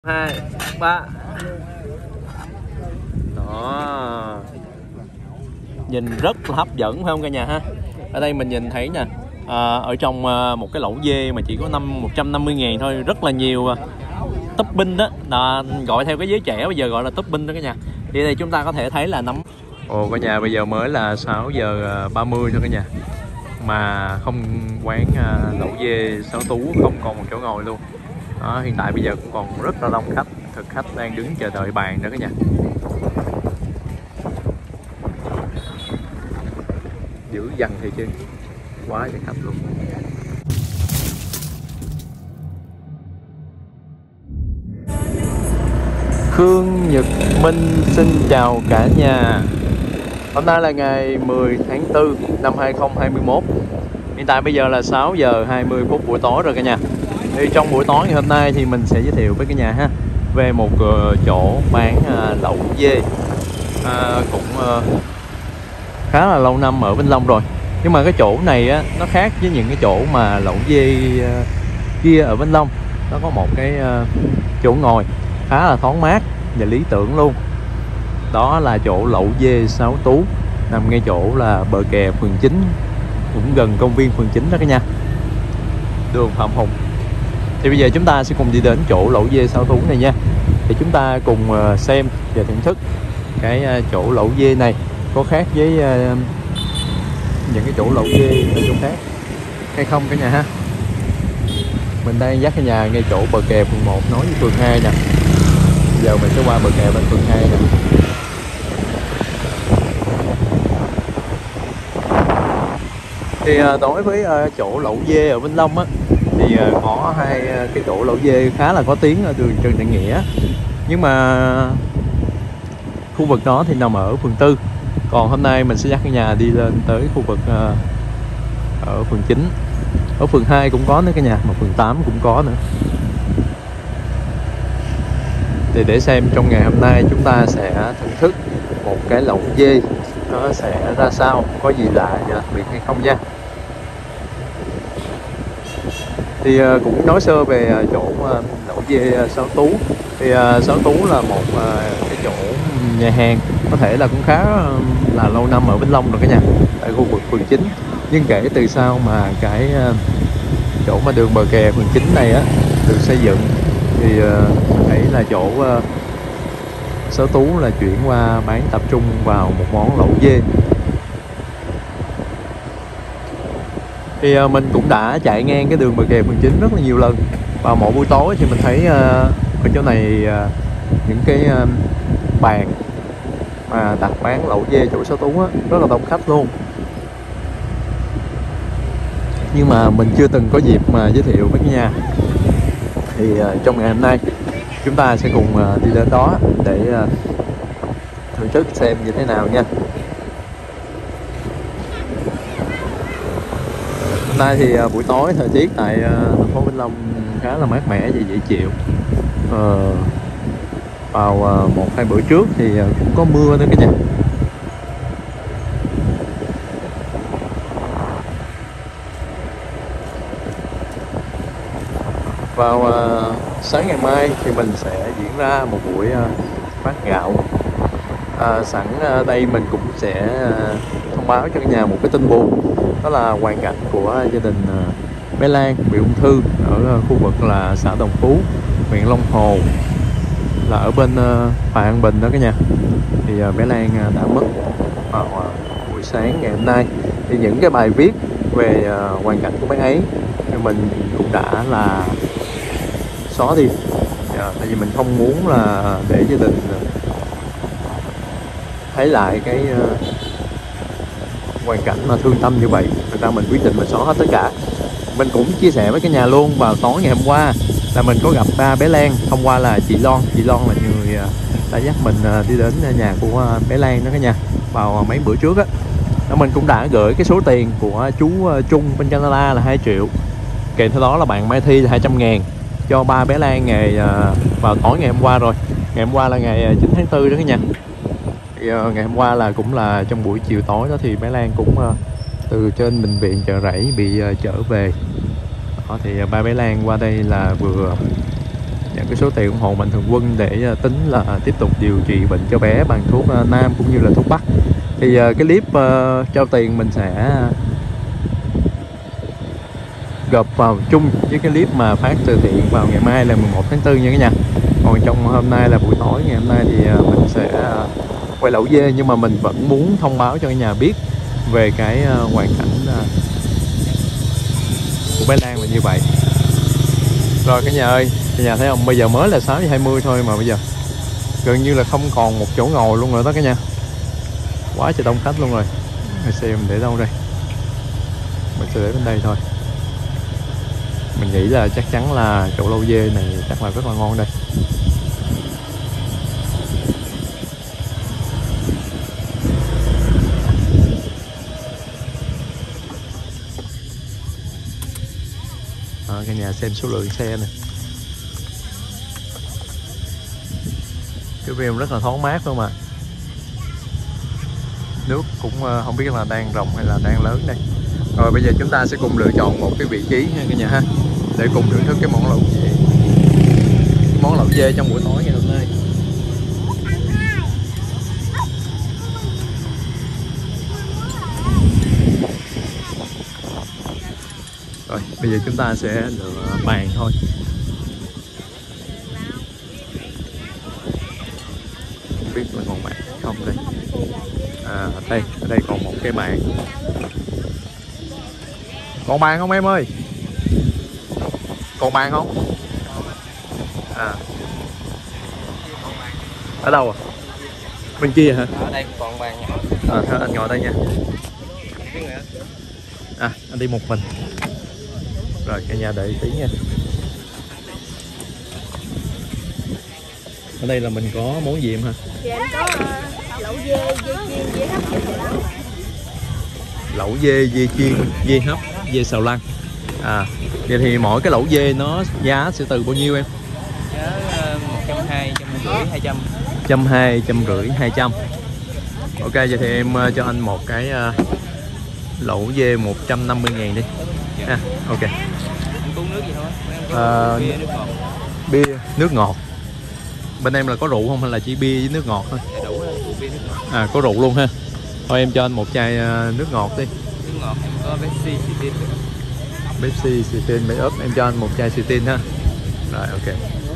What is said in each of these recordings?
2, 3. Đó, nhìn rất là hấp dẫn phải không cả nhà ha. Ở đây mình nhìn thấy nè, ở trong một cái lẩu dê mà chỉ có 150.000 thôi, rất là nhiều topping đó, gọi theo cái giới trẻ bây giờ gọi là topping đó cả nhà. Thì đây chúng ta có thể thấy là nấm. Ồ cả nhà, bây giờ mới là 6 giờ 30 thôi cả nhà, mà không quán lẩu dê Sáu Tú không còn một chỗ ngồi luôn. Đó, hiện tại bây giờ cũng còn rất là đông khách, thực khách đang đứng chờ đợi bàn đó cả nhà. Dữ dằn thì chứ, quá trời khách luôn. Khương Nhật Minh xin chào cả nhà. Hôm nay là ngày 10 tháng 4 năm 2021. Hiện tại bây giờ là 6 giờ 20 phút buổi tối rồi cả nhà. Thì trong buổi tối ngày hôm nay thì mình sẽ giới thiệu với cả nhà ha về một chỗ bán lẩu dê cũng khá là lâu năm ở Vĩnh Long rồi. Nhưng mà cái chỗ này á, nó khác với những cái chỗ mà lẩu dê kia ở Vĩnh Long. Nó có một cái chỗ ngồi khá là thoáng mát và lý tưởng luôn. Đó là chỗ lẩu dê Sáu Tú, nằm ngay chỗ là bờ kè phường 9, cũng gần công viên phường 9 đó cả nhà, đường Phạm Hùng. Thì bây giờ chúng ta sẽ cùng đi đến chỗ lẩu dê Sáu Tú này nha. Thì chúng ta cùng xem và thưởng thức cái chỗ lẩu dê này có khác với những cái chỗ lẩu dê ở chỗ khác hay không cả nhà ha. Mình đang dắt cả nhà ngay chỗ bờ kè phường 1 nói với phường 2 nè. Giờ mình sẽ qua bờ kè bên phường 2 nè. Thì đối với chỗ lẩu dê ở Vĩnh Long á, thì có hai cái chỗ lẩu dê khá là có tiếng ở đường Trần Đại Nghĩa. Nhưng mà khu vực đó thì nằm ở phường 4. Còn hôm nay mình sẽ dắt cả nhà đi lên tới khu vực ở phường 9. Ở phường 2 cũng có nữa cả nhà, mà phường 8 cũng có nữa. Thì để xem trong ngày hôm nay chúng ta sẽ thưởng thức một cái lẩu dê nó sẽ ra sao, có gì lạ và đặc biệt hay không nha. Thì cũng nói sơ về chỗ lẩu dê Sáu Tú. Thì Sáu Tú là một cái chỗ nhà hàng có thể là cũng khá là lâu năm ở Vĩnh Long rồi cả nhà, tại khu vực phường 9. Nhưng kể từ sau mà cái chỗ mà đường bờ kè phường 9 này á được xây dựng thì thấy là chỗ Sáu Tú là chuyển qua bán tập trung vào một món lẩu dê. Thì mình cũng đã chạy ngang cái đường bờ kè phường 9 rất là nhiều lần. Vào mỗi buổi tối thì mình thấy ở chỗ này những cái bàn mà đặt bán lẩu dê chỗ Sáu Tú á, rất là đông khách luôn. Nhưng mà mình chưa từng có dịp mà giới thiệu với cả nhà. Thì trong ngày hôm nay chúng ta sẽ cùng đi đến đó để thưởng thức xem như thế nào nha. Hôm nay thì buổi tối thời tiết tại thành phố Vĩnh Long khá là mát mẻ và dễ chịu. Vào 1-2 bữa trước thì cũng có mưa nữa cả nhà. Vào sáng ngày mai thì mình sẽ diễn ra một buổi phát gạo. Sẵn đây mình cũng sẽ thông báo cho cả nhà một cái tin buồn. Đó là hoàn cảnh của gia đình bé Lan bị ung thư ở khu vực là xã Đồng Phú, huyện Long Hồ, là ở bên Hòa An Bình đó cả nhà. Thì bé Lan đã mất vào buổi sáng ngày hôm nay. Thì những cái bài viết về hoàn cảnh của bé ấy thì mình cũng đã là xóa đi, tại vì mình không muốn là để gia đình thấy lại cái hoàn cảnh mà thương tâm như vậy. Thực ra mình quyết định mình xóa hết tất cả. Mình cũng chia sẻ với cả nhà luôn vào tối ngày hôm qua là mình có gặp ba bé Lan. Hôm qua là chị Loan là người đã dắt mình đi đến nhà của bé Lan đó cả nhà, vào mấy bữa trước á. Mình cũng đã gửi cái số tiền của chú Trung bên Canada là 2 triệu, kèm theo đó là bạn Mai Thi là 200.000 cho ba bé Lan vào tối ngày hôm qua rồi. Ngày hôm qua là ngày 9 tháng 4 đó cả nhà. Thì ngày hôm qua là cũng là trong buổi chiều tối đó thì bé Lan cũng từ trên bệnh viện Chợ Rẫy bị trở về. Đó, thì ba bé Lan qua đây là vừa nhận cái số tiền ủng hộ mạnh thường quân để tính là tiếp tục điều trị bệnh cho bé bằng thuốc nam cũng như là thuốc bắc. Thì cái clip trao tiền mình sẽ gộp vào chung với cái clip mà phát từ thiện vào ngày mai là 11 tháng 4 nha cả nhà. Còn trong hôm nay là buổi tối ngày hôm nay thì mình sẽ quay lẩu dê, nhưng mà mình vẫn muốn thông báo cho cả nhà biết về cái hoàn cảnh của bé Lan là như vậy. Rồi cả nhà ơi, cả nhà thấy không, bây giờ mới là 6:20 thôi mà bây giờ gần như là không còn một chỗ ngồi luôn rồi đó cả nhà. Quá trời đông khách luôn rồi. Mình xem để đâu đây? Mình sẽ để bên đây thôi. Mình nghĩ là chắc chắn là chỗ lẩu dê này chắc là rất là ngon đây. Cả nhà xem số lượng xe nè. Cái view rất là thoáng mát luôn mà. Nước cũng không biết là đang rộng hay là đang lớn đây. Rồi bây giờ chúng ta sẽ cùng lựa chọn một cái vị trí ha cả nhà ha, để cùng thưởng thức cái món lẩu dê. Món lẩu dê trong buổi tối ngày hôm nay. Rồi bây giờ chúng ta sẽ lựa bàn thôi. Không biết là còn bàn không đây. Ở đây còn một cái bàn. Còn bàn không em ơi? Còn bàn không? Ở đâu à? Bên kia hả? Ở đây còn bàn. Thôi anh ngồi đây nha. Anh đi một mình. Rồi cả nhà đợi tí nha. Ở đây là mình có món gì em hả? Dạ em có lẩu dê, dê chiên, dê hấp, dê xào lăng. Lẩu dê, dê chiên, dê hấp, dê xào lăng. Vậy thì mỗi cái lẩu dê nó giá sẽ từ bao nhiêu em? Giá 120, 150, 200. 120, 150, 200. Ok, vậy thì em cho anh một cái lẩu dê 150.000 đi. Ok. Anh uống nước gì thôi? Bia, nước ngọt. Bia, nước ngọt. Bên em là có rượu không hay là chỉ bia với nước ngọt thôi? Đủ rượu, bia, nước ngọt. Có rượu luôn ha. Thôi em cho anh một chai nước ngọt đi. Nước ngọt em có Pepsi, Xịtin. Pepsi, Xịtin, Mây ấp. Em cho anh một chai Xịtin ha. Rồi ok.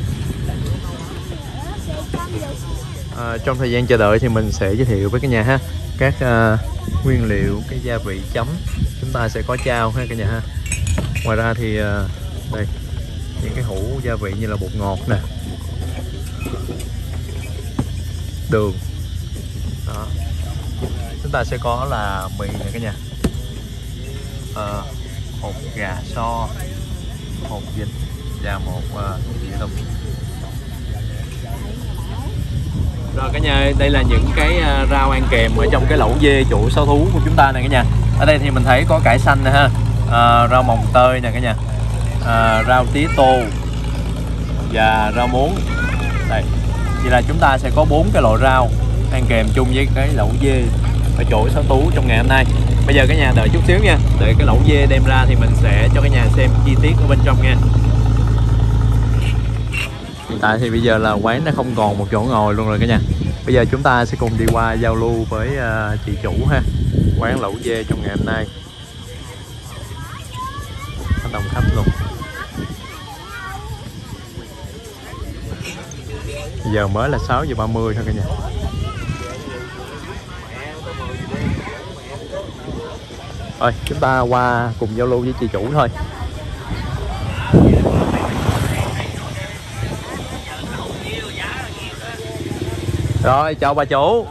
Trong thời gian chờ đợi thì mình sẽ giới thiệu với cả nhà ha các nguyên liệu, cái gia vị chấm. Chúng ta sẽ có chao ha cả nhà ha. Ngoài ra thì đây những cái hũ gia vị như là bột ngọt nè, đường đó. Chúng ta sẽ có là mì nè cả nhà, hột gà so, hột vịt và một gì đâu. Rồi cả nhà, đây là những cái rau ăn kèm ở trong cái lẩu dê chủ sáu thú của chúng ta nè cả nhà. Ở đây thì mình thấy có cải xanh nè ha, rau mồng tơi nè cả nhà, rau tía tô và rau muống. Đây, vậy là chúng ta sẽ có 4 cái loại rau ăn kèm chung với cái lẩu dê ở chỗ sáu thú trong ngày hôm nay. Bây giờ cả nhà đợi chút xíu nha, để cái lẩu dê đem ra thì mình sẽ cho cả nhà xem chi tiết ở bên trong nha. Hiện tại thì bây giờ là quán đã không còn một chỗ ngồi luôn rồi cả nhà. Bây giờ chúng ta sẽ cùng đi qua giao lưu với chị chủ ha, quán lẩu dê trong ngày hôm nay. Có đông khách luôn. Giờ mới là 6:30 thôi cả nhà. Rồi chúng ta qua cùng giao lưu với chị chủ thôi. Rồi chào bà chủ.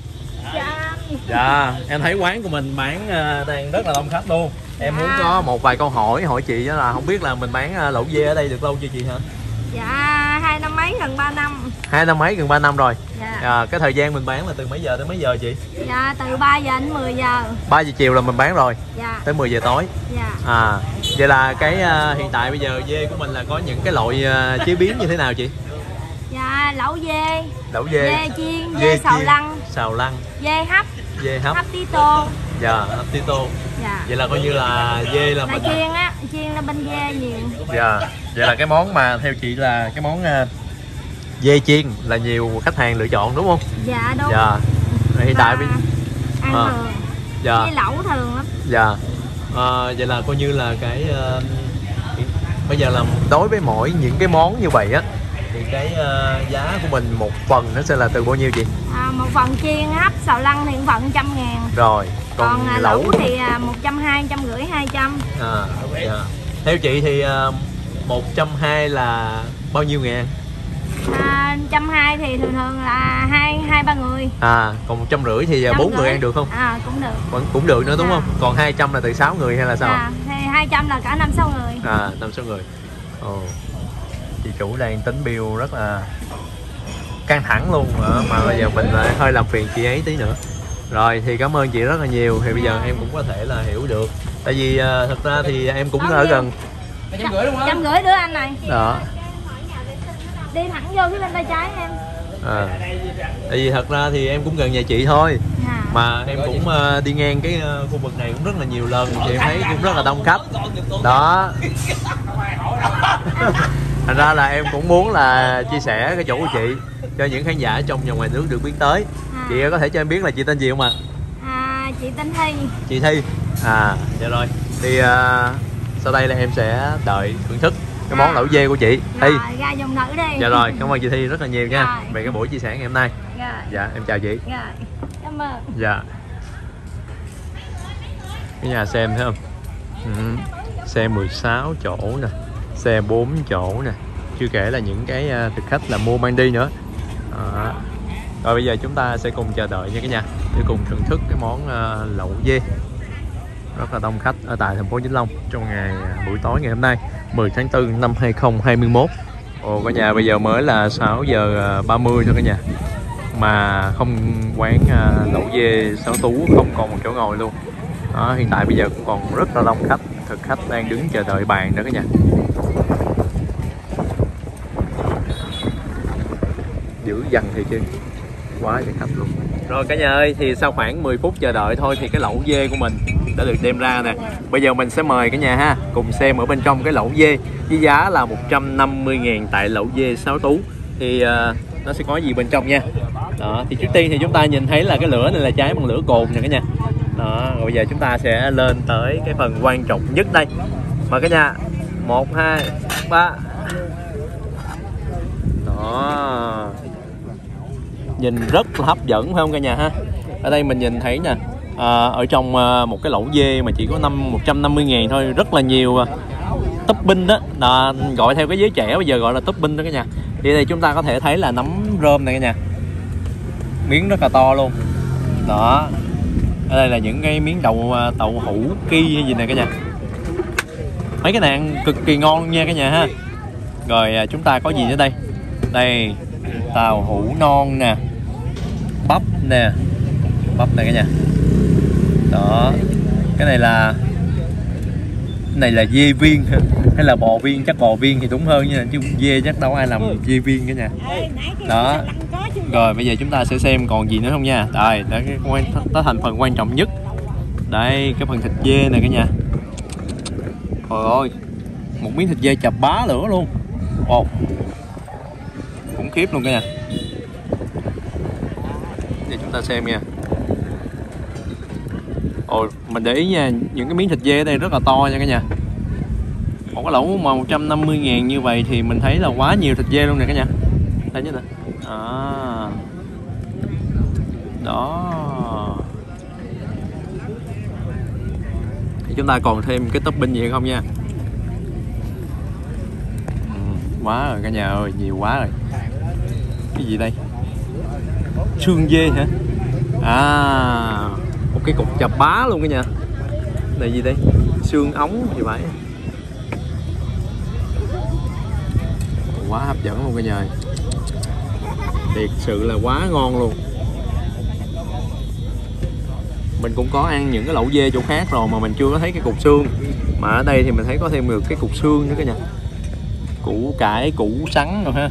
Dạ em thấy quán của mình bán đang rất là đông khách luôn. Em muốn có một vài câu hỏi chị, đó là không biết là mình bán lẩu dê ở đây được lâu chưa chị hả? Dạ 2 năm mấy gần 3 năm. 2 năm mấy gần 3 năm rồi. Dạ. Cái thời gian mình bán là từ mấy giờ tới mấy giờ chị? Dạ từ 3 giờ đến 10 giờ. 3 giờ chiều là mình bán rồi. Dạ. Tới 10 giờ tối. Dạ. Vậy là cái hiện tại bây giờ dê của mình là có những cái loại chế biến như thế nào chị? Dạ lẩu dê, Lẩu dê, dê chiên, dê xào lăng, xào lăng, dê hấp, dê hấp, hấp tí tô, Dạ, Tito. Dạ. Vậy là coi như là dê là mình chiên á, chiên là bên dê nhiều. Dạ. Vậy là cái món mà theo chị là cái món dê chiên là nhiều khách hàng lựa chọn đúng không? Dạ đúng. Dạ. Hiện tại bây ăn thường. Dạ. Với lẩu thường lắm. Dạ. Vậy là coi như là cái bây giờ là đối với mỗi những cái món như vậy á thì cái giá của mình một phần nó sẽ là từ bao nhiêu chị? Một phần chiên hấp xào lăn thì một phần 100.000. Rồi. Còn lẩu thì 120, 150, 200. Dạ. Theo chị thì 120 là bao nhiêu ngàn? 120 thì thường thường là 2-3 người. Còn 150 thì 4 người ăn được không? Cũng được. Cũng được nữa đúng không? Còn 200 là từ 6 người hay là sao? Thì 200 là cả 5-6 người. 5-6 người. Chị chủ đang tính bill rất là căng thẳng luôn mà bây giờ mình lại hơi làm phiền chị ấy tí nữa. Rồi thì cảm ơn chị rất là nhiều. Thì bây giờ em cũng có thể là hiểu được. Tại vì thật ra thì em cũng ở gần 150 đứa anh này. Đó. Đi thẳng vô phía bên tay trái em. Tại vì thật ra thì em cũng gần nhà chị thôi. Mà em cũng đi ngang cái khu vực này cũng rất là nhiều lần thì em thấy cũng rất là đông khách. Đó. Thành ra là em cũng muốn là chia sẻ cái chỗ của chị cho những khán giả trong và ngoài nước được biết tới. Chị có thể cho em biết là chị tên gì không ạ? Chị tên Thi. Chị Thi. Dạ rồi. Thì sau đây là em sẽ đợi thưởng thức cái món lẩu dê của chị Thi. Ra dòng nữ đi. Dạ rồi, cảm ơn chị Thi rất là nhiều nha về cái buổi chia sẻ ngày hôm nay. Dạ, em chào chị. Cảm ơn. Dạ. Cái nhà xem thấy không? Xe 16 chỗ nè, xe 4 chỗ nè, chưa kể là những cái thực khách là mua mang đi nữa. Rồi bây giờ chúng ta sẽ cùng chờ đợi nha cả nhà để cùng thưởng thức cái món lẩu dê rất là đông khách ở tại thành phố Vĩnh Long trong ngày buổi tối ngày hôm nay 10 tháng 4 năm 2021. Cả nhà bây giờ mới là 6 giờ 30 thôi cả nhà mà không quán lẩu dê Sáu Tú không còn một chỗ ngồi luôn. Hiện tại bây giờ cũng còn rất là đông khách, thực khách đang đứng chờ đợi bàn đó cả nhà. Dữ dằn thì chứ, quá trời khách luôn. Rồi cả nhà ơi, thì sau khoảng 10 phút chờ đợi thôi thì cái lẩu dê của mình đã được đem ra nè. Bây giờ mình sẽ mời cả nhà ha cùng xem ở bên trong cái lẩu dê với giá là 150.000 tại lẩu dê Sáu Tú. Thì nó sẽ có gì bên trong nha. Đó, thì trước tiên thì chúng ta nhìn thấy là cái lửa này là cháy bằng lửa cồn nè cả nhà. Đó, rồi bây giờ chúng ta sẽ lên tới cái phần quan trọng nhất đây. Mời cả nhà. 1, 2, 3. Đó. Nhìn rất là hấp dẫn phải không cả nhà ha. Ở đây mình nhìn thấy nè, ở trong một cái lẩu dê mà chỉ có 150.000 thôi, rất là nhiều topping đó. Gọi theo cái giới trẻ bây giờ gọi là topping đó cả nhà. Thì đây chúng ta có thể thấy là nấm rơm này cả nhà, miếng rất là to luôn. Đó. Ở đây là những cái miếng đậu hũ ki hay gì nè cả nhà. Mấy cái này ăn cực kỳ ngon luôn nha cả nhà ha. Rồi chúng ta có gì nữa đây? Đây, tàu hũ non nè, bắp nè, bắp này cả nhà. Đó, cái này là dê viên hay là bò viên? Chắc bò viên thì đúng hơn nha, chứ dê chắc đâu ai làm dê viên cả nhà. Đó. Rồi bây giờ chúng ta sẽ xem còn gì nữa không nha. Đây, tới thành phần quan trọng nhất. Đây, cái phần thịt dê này cả nhà. Trời ơi, một miếng thịt dê chập bá lửa luôn. Khủng khiếp luôn cả nhà. Để chúng ta xem nha. Mình để ý nha, những cái miếng thịt dê ở đây rất là to nha cả nhà. Một cái lẩu mà 150.000 như vậy thì mình thấy là quá nhiều thịt dê luôn nè cả nhà. Thấy chưa nè. Đó. Thì chúng ta còn thêm cái topping gì không nha. Quá rồi cả nhà ơi, nhiều quá rồi. Cái gì đây? Xương dê hả? Một cái cục chà bá luôn cả nhà. Này gì đây? Xương ống thì phải. Quá hấp dẫn luôn cả nhà. Thiệt sự là quá ngon luôn. Mình cũng có ăn những cái lẩu dê chỗ khác rồi mà mình chưa có thấy cái cục xương. Mà ở đây thì mình thấy có thêm được cái cục xương nữa cả nhà. Củ cải, củ sắn rồi ha.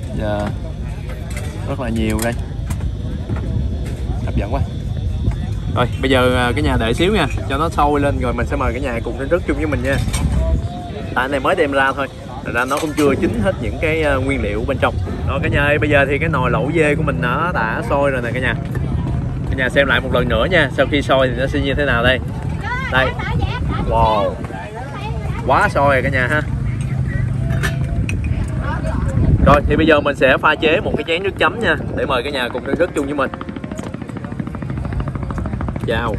Rất là nhiều đây. Hấp dẫn quá. Rồi bây giờ cả nhà đợi xíu nha, cho nó sôi lên rồi mình sẽ mời cả nhà cùng thưởng thức chung với mình nha. Tại anh này mới đem ra thôi, thật ra nó cũng chưa chín hết những cái nguyên liệu bên trong. Rồi cả nhà ơi, bây giờ thì cái nồi lẩu dê của mình nó đã sôi rồi nè cả nhà. Cả nhà xem lại một lần nữa nha, sau khi sôi thì nó sẽ như thế nào đây. Đây, wow, quá sôi rồi cả nhà ha. Rồi thì bây giờ mình sẽ pha chế một cái chén nước chấm nha, để mời cả nhà cùng thưởng thức chung với mình. Chào.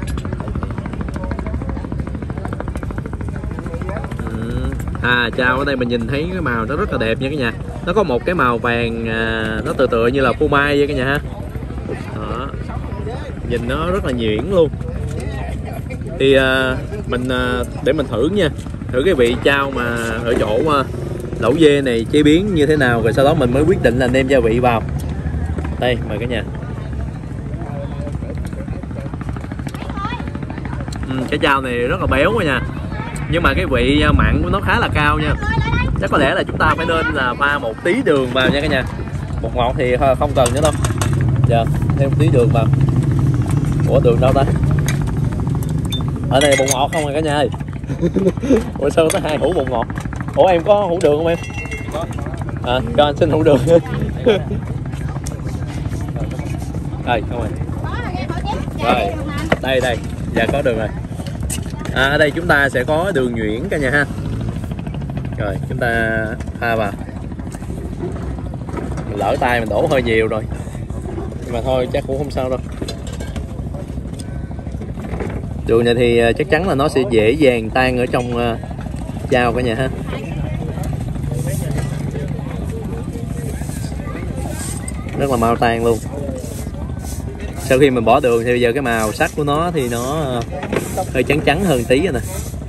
Chao ở đây mình nhìn thấy cái màu nó rất là đẹp nha cả nhà. Nó có một cái màu vàng nó tựa như là phô mai vậy cả nhà ha. Đó. Nhìn nó rất là nhuyễn luôn. Thì mình để mình thử nha, thử cái vị chao mà ở chỗ lẩu dê này chế biến như thế nào, rồi sau đó mình mới quyết định là nêm gia vị vào. Đây mời cả nhà. Cái chao này rất là béo cả nhà, nhưng mà cái vị mặn của nó khá là cao nha. Chắc có lẽ là chúng ta phải nên là pha một tí đường vào nha cả nhà. Bột ngọt thì không cần nữa đâu. Giờ thêm một tí đường vào. Ủa đường đâu ta? Ở đây bột ngọt không rồi cả nhà ơi. Ủa sao có 2 hũ bột ngọt? Ủa em có hũ đường không em? Có. Cho anh xin hũ đường. Đây không rồi. Rồi đây dạ có đường rồi. Ở đây chúng ta sẽ có đường nhuyễn cả nhà ha. Rồi chúng ta pha vào. Mình lỡ tay mình đổ hơi nhiều rồi, nhưng mà thôi chắc cũng không sao đâu. Đường này thì chắc chắn là nó sẽ dễ dàng tan ở trong chao cả nhà ha. Rất là mau tan luôn. Sau khi mình bỏ đường thì bây giờ cái màu sắc của nó thì nó hơi trắng hơn tí rồi nè.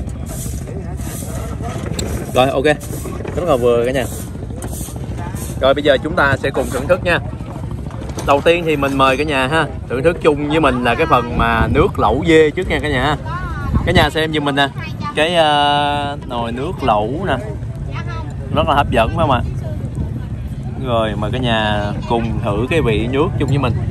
Rồi ok, rất là vừa cả nhà. Rồi bây giờ chúng ta sẽ cùng thưởng thức nha. Đầu tiên thì mình mời cả nhà ha, thưởng thức chung với mình là cái phần mà nước lẩu dê trước nha cả nhà ha. Cả nhà xem giùm mình nè, cái nồi nước lẩu nè, rất là hấp dẫn phải không ạ? Rồi mời cả nhà cùng thử cái vị nước chung với mình.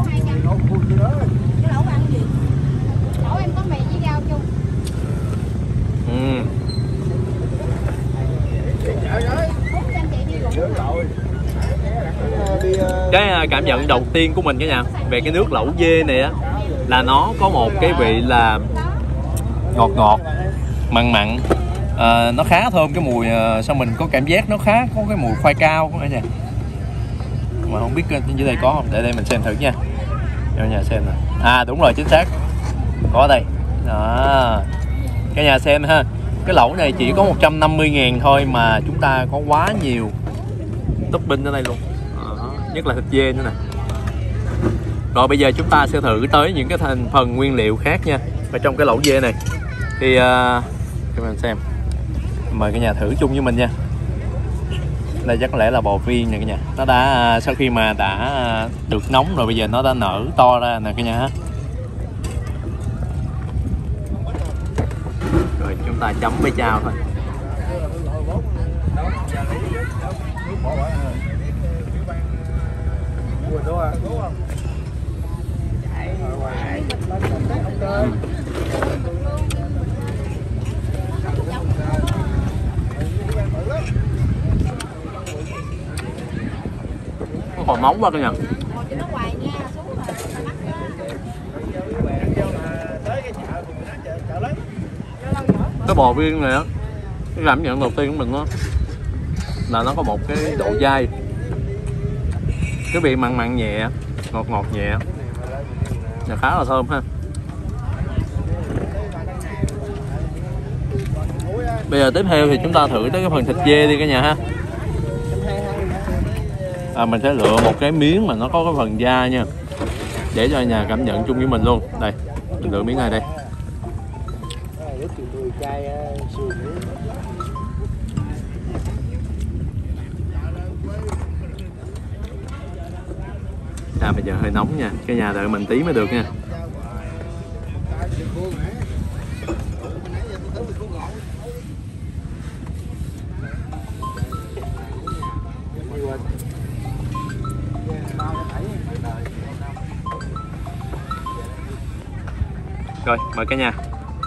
Cái cảm nhận đầu tiên của mình cả nhà về cái nước lẩu dê này á, là nó có một cái vị là ngọt mặn nó khá thơm cái mùi, sao mình có cảm giác nó khá có cái mùi khoai cao cả nhà, mà không biết dưới đây có không, để đây mình xem thử nha, cho nhà xem nè. Đúng rồi, chính xác, có đây đó, cả nhà xem ha. Cái lẩu này chỉ có 150.000 thôi mà chúng ta có quá nhiều topping ở đây luôn, nhất là thịt dê nữa nè. Rồi bây giờ chúng ta sẽ thử tới những cái thành phần nguyên liệu khác nha, ở trong cái lẩu dê này. Thì các bạn xem, mời cả nhà thử chung với mình nha. Đây chắc có lẽ là bò viên nè cả nhà. Nó đã sau khi mà đã được nóng rồi, bây giờ nó đã nở to ra nè cả nhà ha. Rồi chúng ta chấm với chao thôi. Nó còn nóng quá cả nhà. Cái bò viên này á, cái cảm nhận đầu tiên của mình đó là nó có một cái độ dai, cái vị mặn nhẹ, ngọt nhẹ, và khá là thơm ha. Bây giờ tiếp theo thì chúng ta thử tới cái phần thịt dê đi cả nhà ha. Mình sẽ lựa một cái miếng mà nó có cái phần da nha, để cho nhà cảm nhận chung với mình luôn. Đây, mình lựa miếng này đây. Bây giờ hơi nóng nha, cái nhà đợi mình tí mới được nha. Rồi mời cả nhà.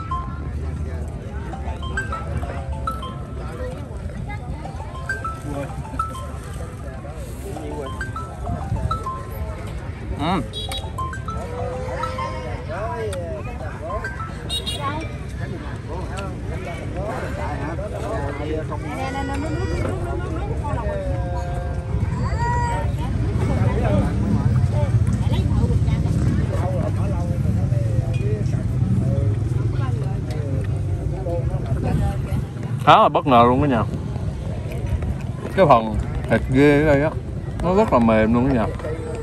Khá là bất ngờ luôn đó nha. Cái phần thịt ghê ở đây á, nó rất là mềm luôn đó nha.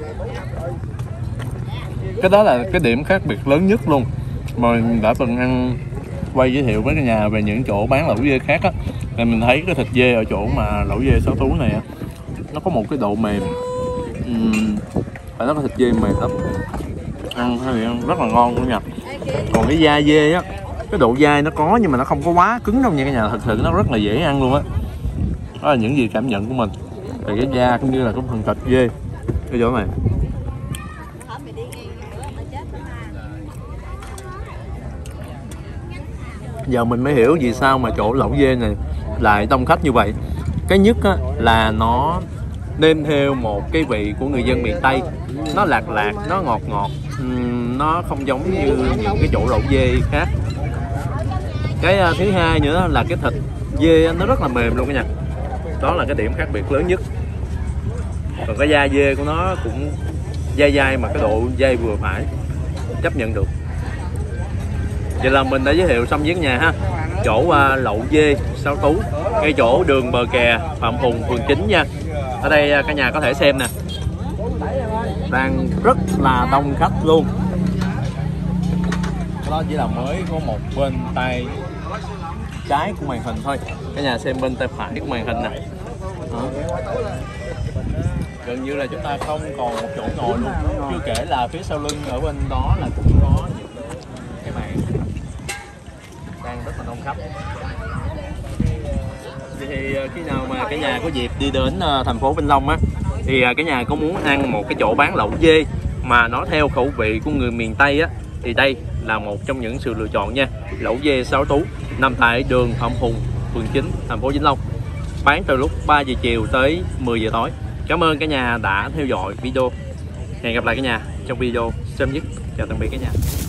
Cái đó là cái điểm khác biệt lớn nhất luôn mà mình đã từng ăn, quay giới thiệu với cả nhà về những chỗ bán lẩu dê khác á, thì mình thấy cái thịt dê ở chỗ mà lẩu dê Sáu Tú này á, nó có một cái độ mềm, phải nói cái thịt dê mềm lắm, ăn thì ăn rất là ngon luôn nha. Còn cái da dê á, cái độ dai nó có nhưng mà nó không có quá cứng đâu nha cả nhà, thật sự nó rất là dễ ăn luôn á. Đó là những gì cảm nhận của mình về cái da cũng như là cái phần thịt dê cái chỗ này. Giờ mình mới hiểu vì sao mà chỗ lẩu dê này lại đông khách như vậy. Cái nhất á, là nó nêm theo một cái vị của người dân miền Tây, nó lạc lạc, nó ngọt ngọt, nó không giống như những cái chỗ lẩu dê khác. Cái thứ hai nữa là cái thịt dê nó rất là mềm luôn cả nhà, đó là cái điểm khác biệt lớn nhất. Còn cái da dê của nó cũng dai dai mà cái độ dai vừa phải, chấp nhận được. Vậy là mình đã giới thiệu xong với nhà ha, chỗ lẩu dê Sáu Tú, ngay chỗ đường bờ kè Phạm Hùng, phường 9 nha. Ở đây cả nhà có thể xem nè, đang rất là đông khách luôn. Đó chỉ là mới có một bên tay trái của màn hình thôi, cả nhà xem bên tay phải của màn hình nè. Đó. Gần như là chúng ta không còn một chỗ ngồi luôn, chưa kể là phía sau lưng ở bên đó là cũng có những cái bàn đang rất là đông khách. Thì khi nào mà cả nhà có dịp đi đến thành phố Vĩnh Long á, thì cả nhà có muốn ăn một cái chỗ bán lẩu dê mà nó theo khẩu vị của người miền Tây á, thì đây là một trong những sự lựa chọn nha. Lẩu dê Sáu Tú nằm tại đường Phạm Hùng, phường 9, thành phố Vĩnh Long, bán từ lúc 3 giờ chiều tới 10 giờ tối. Cảm ơn cả nhà đã theo dõi video. Hẹn gặp lại cả nhà trong video sớm nhất. Chào tạm biệt cả nhà.